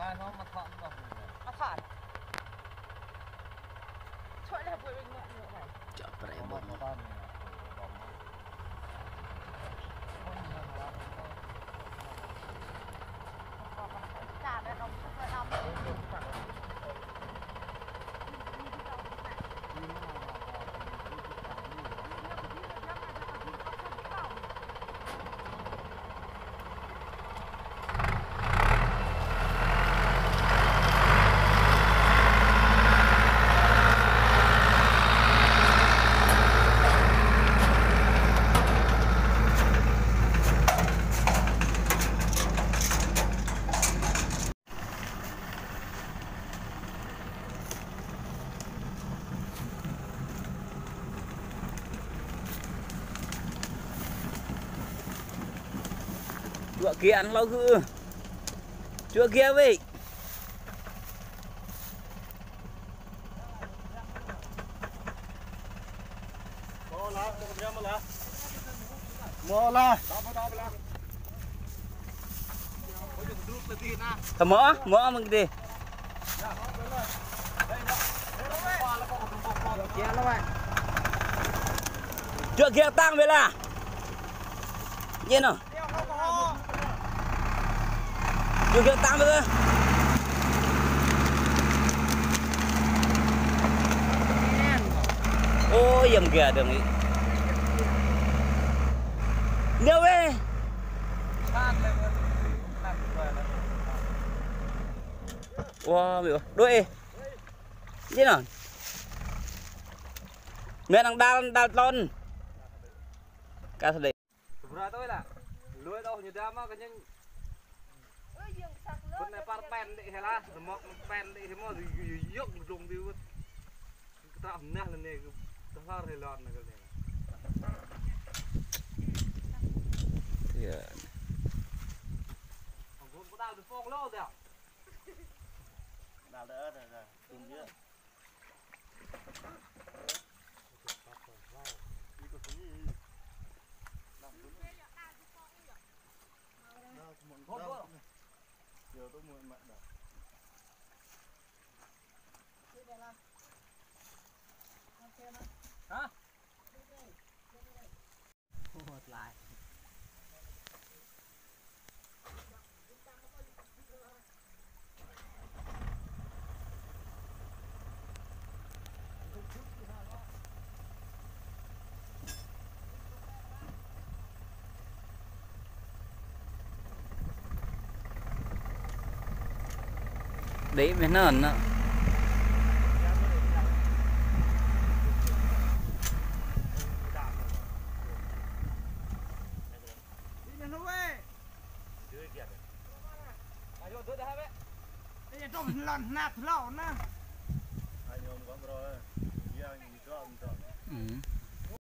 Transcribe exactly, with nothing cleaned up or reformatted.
cái nó mà thọn vào nó thọn chỗ là vừa bên ngọn nữa này chợ phải một bom một con trà đây nó cũng phải làm Chua kia ăn lâu cứ chua kia vậy mò la thầm mỡ mỡ mình đi chua kia tăng về là gì nào chua kia tăng về ôi dầm kìa đường ý nhiều về wow biểu đuôi gì nào mẹ đang đào đào ton cá sấu ra tôi là lưới đâu như thế mà cái những con này par pen đi hay là mọc pen đi thì mà dốc dùng đi tao nè là này tao sao thì lọt này cái này còn có đào được phong lâu rồi đào đỡ rồi rồi cùng biết giờ tôi mua mẹ đó hả một lại đấy mới nở nữa lần nạt lẩu nè ừ.